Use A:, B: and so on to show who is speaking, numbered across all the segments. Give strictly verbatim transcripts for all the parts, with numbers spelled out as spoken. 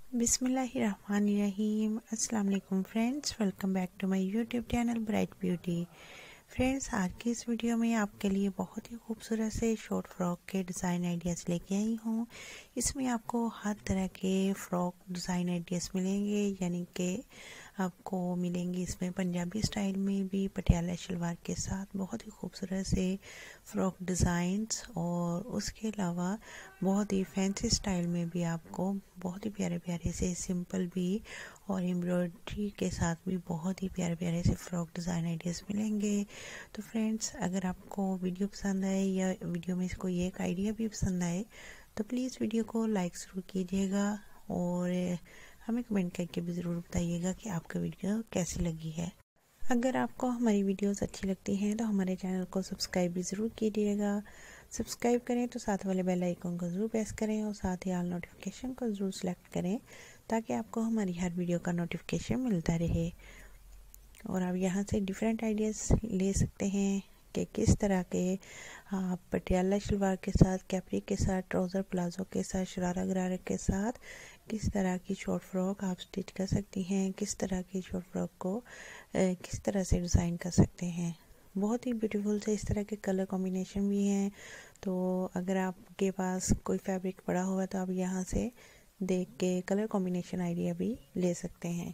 A: बिस्मिल्लाहिर्रहमानिर्रहीम। अस्सलाम वालेकुम friends, welcome back to my YouTube channel bright beauty. Friends, आज की इस वीडियो में आपके लिए बहुत ही खूबसूरत से शॉर्ट फ्रॉक के डिज़ाइन आइडियाज़ लेके आई हूँ। इसमें आपको हर तरह के फ्रॉक डिज़ाइन आइडियाज़ मिलेंगे, यानी कि आपको मिलेंगे इसमें पंजाबी स्टाइल में भी पटियाला शलवार के साथ बहुत ही खूबसूरत से फ्रॉक डिज़ाइंस, और उसके अलावा बहुत ही फैंसी स्टाइल में भी आपको बहुत ही प्यारे प्यारे से सिंपल भी और एम्ब्रॉयडरी के साथ भी बहुत ही प्यारे प्यारे से फ्रॉक डिज़ाइन आइडियाज़ मिलेंगे। तो फ्रेंड्स, अगर आपको वीडियो पसंद आए या वीडियो में से कोई एक आइडिया भी पसंद आए तो प्लीज़ वीडियो को लाइक ज़रूर कीजिएगा और हमें कमेंट करके भी ज़रूर बताइएगा कि आपका वीडियो कैसी लगी है। अगर आपको हमारी वीडियोस अच्छी लगती हैं तो हमारे चैनल को सब्सक्राइब भी ज़रूर कीजिएगा। सब्सक्राइब करें तो साथ वाले बेल आइकन को ज़रूर प्रेस करें और साथ ही ऑल नोटिफिकेशन को ज़रूर सेलेक्ट करें ताकि आपको हमारी हर वीडियो का नोटिफिकेशन मिलता रहे। और आप यहाँ से डिफरेंट आइडियाज़ ले सकते हैं कि किस तरह के आप पटियाला शलवार के साथ, कैपरी के साथ, ट्राउज़र प्लाजो के साथ, शरारा गरारा के साथ किस तरह की शॉर्ट फ्रॉक आप स्टिच कर सकती हैं, किस तरह की शॉर्ट फ्रॉक को किस तरह से डिज़ाइन कर सकते हैं। बहुत ही ब्यूटीफुल से इस तरह के कलर कॉम्बिनेशन भी हैं। तो अगर आपके पास कोई फैब्रिक पड़ा हुआ है तो आप यहाँ से देख के कलर कॉम्बिनेशन आइडिया भी ले सकते हैं।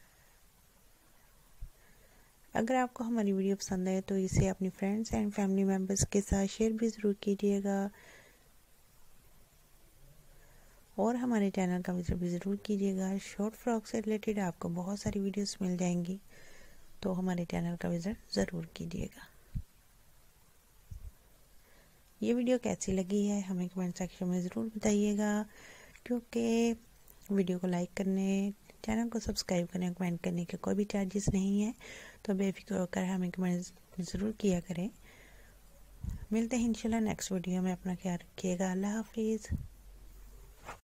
A: अगर आपको हमारी वीडियो पसंद आए तो इसे अपनी फ्रेंड्स एंड फैमिली मेम्बर्स के साथ शेयर भी ज़रूर कीजिएगा और हमारे चैनल का विजिट भी ज़रूर कीजिएगा। शॉर्ट फ्रॉक से रिलेटेड आपको बहुत सारी वीडियोस मिल जाएंगी, तो हमारे चैनल का विजिट ज़रूर कीजिएगा। ये वीडियो कैसी लगी है हमें कमेंट सेक्शन में ज़रूर बताइएगा, क्योंकि वीडियो को लाइक करने, चैनल को सब्सक्राइब करने, कमेंट करने के कोई भी चार्जेस नहीं है, तो बेफिक्र होकर हमें कमेंट ज़रूर किया करें। मिलते हैं इंशाल्लाह नेक्स्ट वीडियो में। अपना ख्याल रखिएगा। अल्लाह हाफिज़।